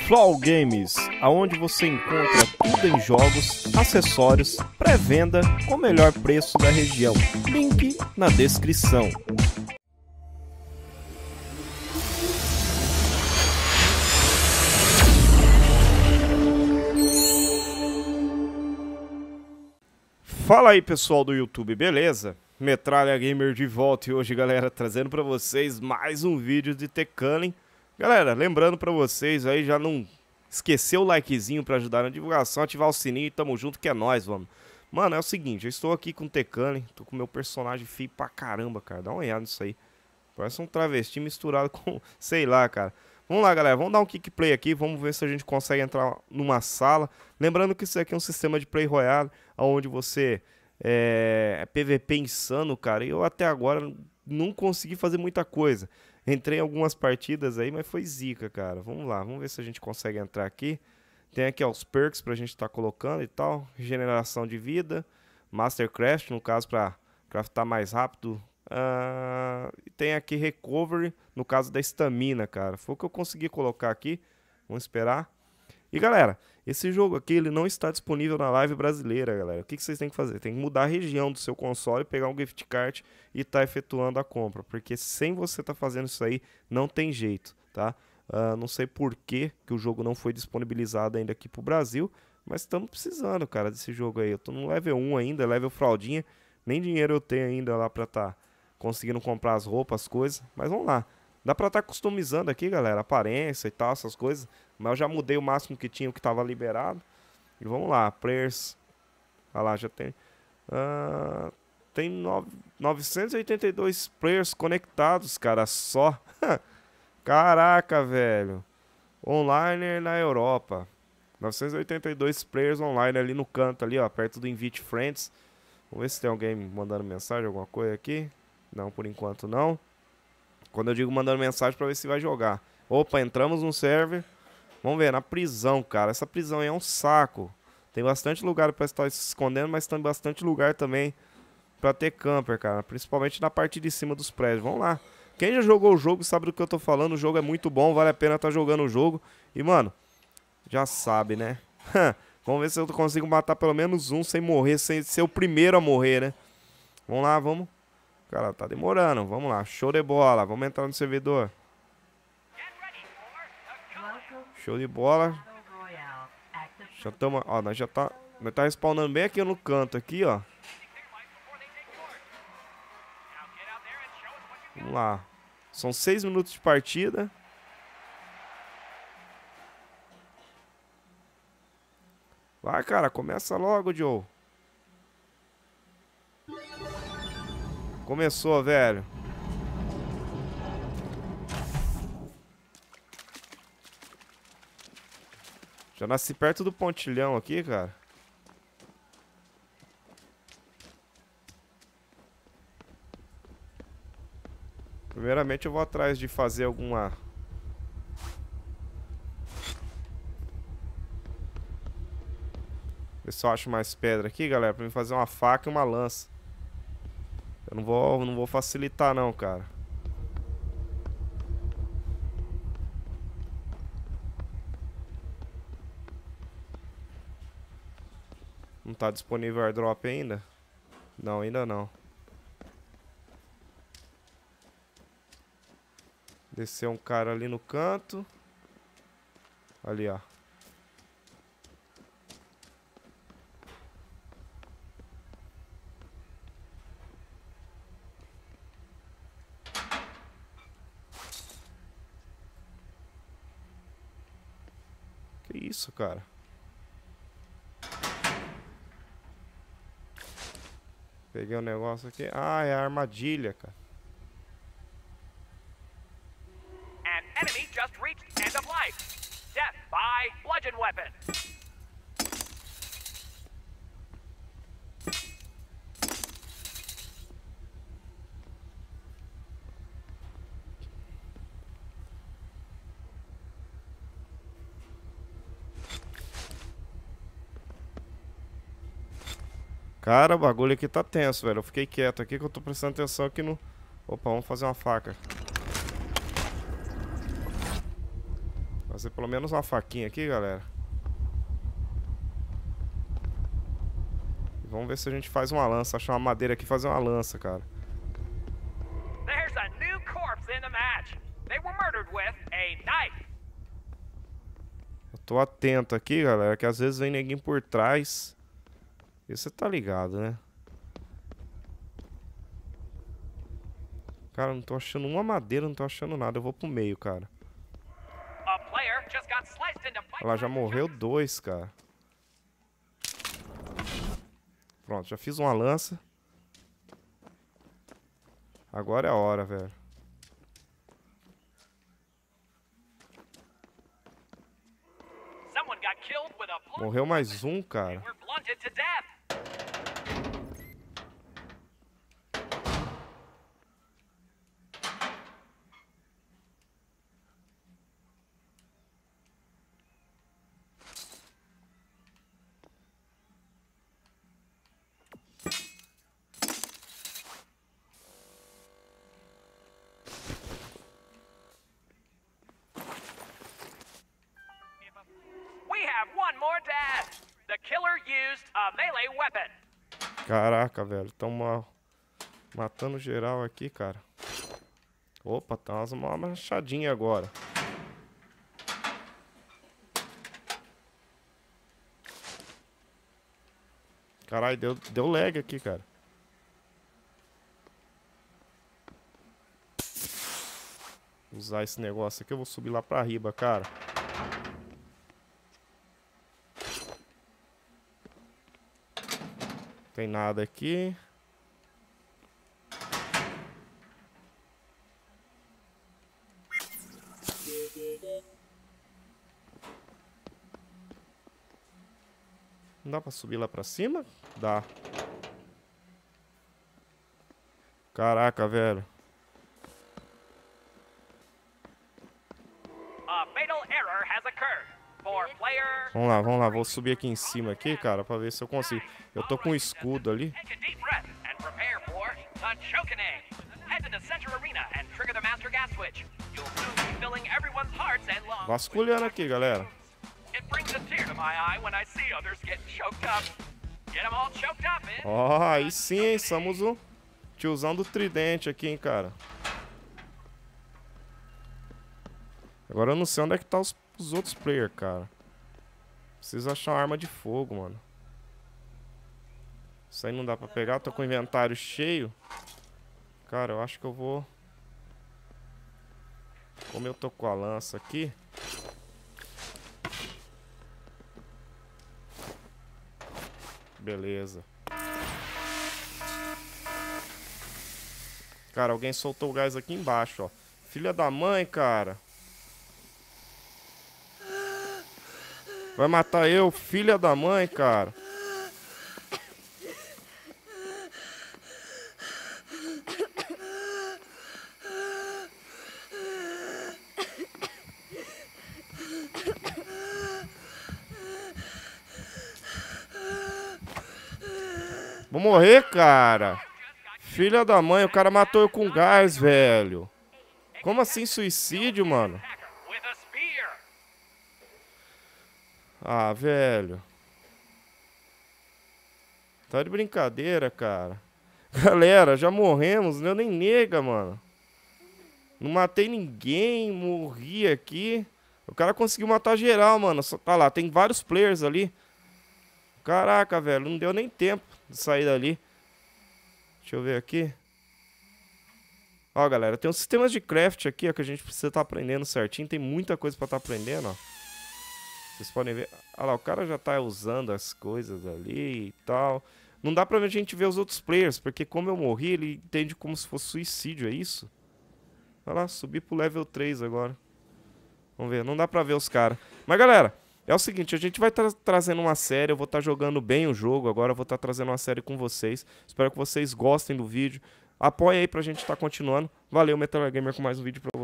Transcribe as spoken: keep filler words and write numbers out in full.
Flow Games, aonde você encontra tudo em jogos, acessórios, pré-venda com o melhor preço da região. Link na descrição. Fala aí pessoal do YouTube, beleza? Metralha Gamer de volta e hoje, galera, trazendo pra vocês mais um vídeo de Tekken. Galera, lembrando pra vocês aí, já não esqueceu o likezinho pra ajudar na divulgação, ativar o sininho e tamo junto que é nóis, vamos. Mano, é o seguinte, eu estou aqui com o Tekken, tô com meu personagem feio pra caramba, cara, dá uma olhada nisso aí. Parece um travesti misturado com, sei lá, cara. Vamos lá, galera, vamos dar um kick play aqui, vamos ver se a gente consegue entrar numa sala. Lembrando que isso aqui é um sistema de Play Royale, onde você é, é P V P insano, cara. E eu até agora não consegui fazer muita coisa. Entrei em algumas partidas aí, mas foi zica, cara. Vamos lá, vamos ver se a gente consegue entrar aqui. Tem aqui ó, os perks pra gente estar tá colocando e tal. Regeneração de vida, Master Craft, no caso pra craftar mais rápido. Uh, e tem aqui Recovery, no caso da estamina, cara. Foi o que eu consegui colocar aqui. Vamos esperar. E galera, esse jogo aqui ele não está disponível na live brasileira, galera. O que, que vocês têm que fazer? Tem que mudar a região do seu console, pegar um gift card e estar tá efetuando a compra. Porque sem você estar tá fazendo isso aí, não tem jeito, tá? Uh, não sei por que, que o jogo não foi disponibilizado ainda aqui pro Brasil, mas estamos precisando, cara, desse jogo aí. Eu tô no level um ainda, level fraldinha. Nem dinheiro eu tenho ainda lá pra tá conseguindo comprar as roupas, as coisas. Mas vamos lá. Dá pra estar tá customizando aqui, galera, aparência e tal, essas coisas. Mas eu já mudei o máximo que tinha, o que estava liberado. E vamos lá, players. Olha lá, já tem... Uh, tem nove, novecentos e oitenta e dois players conectados, cara, só. Caraca, velho. Online na Europa. novecentos e oitenta e dois players online ali no canto, ali, ó, perto do Invite Friends. Vamos ver se tem alguém mandando mensagem, alguma coisa aqui. Não, por enquanto não. Quando eu digo mandando mensagem pra ver se vai jogar. Opa, entramos no server. Vamos ver, na prisão, cara. Essa prisão aí é um saco. Tem bastante lugar pra estar se escondendo, mas tem bastante lugar também pra ter camper, cara. Principalmente na parte de cima dos prédios. Vamos lá. Quem já jogou o jogo sabe do que eu tô falando. O jogo é muito bom, vale a pena estar jogando o jogo. E, mano, já sabe, né? Vamos ver se eu consigo matar pelo menos um sem morrer, sem ser o primeiro a morrer, né? Vamos lá, vamos. Cara, tá demorando. Vamos lá, show de bola. Vamos entrar no servidor. Show de bola. Já estamos, ó, nós já tá, nós tá respawnando bem aqui no canto aqui, ó. Vamos lá. São seis minutos de partida. Vai, cara, começa logo, Joe. Começou, velho. Já nasci perto do pontilhão aqui, cara. Primeiramente eu vou atrás de fazer alguma... Ver se eu acho mais pedra aqui, galera, pra mim fazer uma faca e uma lança. Eu não vou, não vou facilitar não, cara. Não tá disponível o airdrop ainda? Não, ainda não. Desceu um cara ali no canto. Ali, ó. Que isso, cara? Peguei um negócio aqui. Ah, é a armadilha, cara. An enemy just reached end of life. Death by bludgeon weapon. Cara, o bagulho aqui tá tenso, velho. Eu fiquei quieto aqui que eu tô prestando atenção aqui no... Opa, vamos fazer uma faca. Fazer pelo menos uma faquinha aqui, galera. E vamos ver se a gente faz uma lança. Achar uma madeira aqui e fazer uma lança, cara. There's a new corpse in the match. They were murdered with a knife. Eu tô atento aqui, galera, que às vezes vem ninguém por trás. E você tá ligado, né? Cara, não tô achando uma madeira, não tô achando nada. Eu vou pro meio, cara. A player just got sliced into bite Ela já marks. morreu dois, cara. Pronto, já fiz uma lança. Agora é a hora, velho. Someone got killed with a blunt. Morreu mais um, cara. They were blunted to death. We have one more death. The killer used a melee weapon. Caraca, velho. Tão mal. Matando geral aqui, cara. Opa, tá umas- uma machadinha agora. Caralho, deu, deu lag aqui, cara. Usar esse negócio aqui, eu vou subir lá pra riba, cara. Tem nada aqui. Não dá pra subir lá pra cima? Dá. Caraca, velho. A fatal error has occurred. For player. Vamos lá, vamos lá. Vou subir aqui em cima aqui, cara, pra ver se eu consigo. Eu tô com um escudo ali. Take a deep breath and prepare for the Chokening. Head to the center arena and trigger the master gas switch. You'll soon be filling everyone's hearts and lungs. Vasculhando aqui, galera. It brings a tear to my eye when I see others getting choked up. Get them all choked up, man. Ó, aí sim, hein? Somos o tiozão do tridente aqui, hein, cara. Agora eu não sei onde é que tá os, os outros players, cara. Preciso achar uma arma de fogo, mano. Isso aí não dá pra pegar. Tô com o inventário cheio. Cara, eu acho que eu vou... Como eu tô com a lança aqui... Beleza. Cara, alguém soltou o gás aqui embaixo, ó. Filha da mãe, cara. Vai matar eu, filha da mãe, cara. Vou morrer, cara. Filha da mãe, o cara matou eu com gás, velho. Como assim suicídio, mano? With a spear. Ah, velho. Tá de brincadeira, cara. Galera, já morremos, não nem nega, mano. Não matei ninguém, morri aqui. O cara conseguiu matar geral, mano. Só, tá lá, tem vários players ali. Caraca, velho, não deu nem tempo de sair dali. Deixa eu ver aqui. Ó, galera, tem uns sistemas de craft aqui, ó, que a gente precisa estar aprendendo certinho. Tem muita coisa pra estar aprendendo, ó. Vocês podem ver. Olha lá, o cara já tá usando as coisas ali e tal. Não dá pra a gente ver os outros players, porque como eu morri, ele entende como se fosse suicídio, é isso? Olha lá, subi pro level três agora. Vamos ver, não dá pra ver os caras. Mas, galera, é o seguinte, a gente vai estar tá trazendo uma série, eu vou estar tá jogando bem o jogo, agora eu vou estar tá trazendo uma série com vocês. Espero que vocês gostem do vídeo. Apoia aí pra gente estar tá continuando. Valeu, Metal Gamer, com mais um vídeo pra vocês.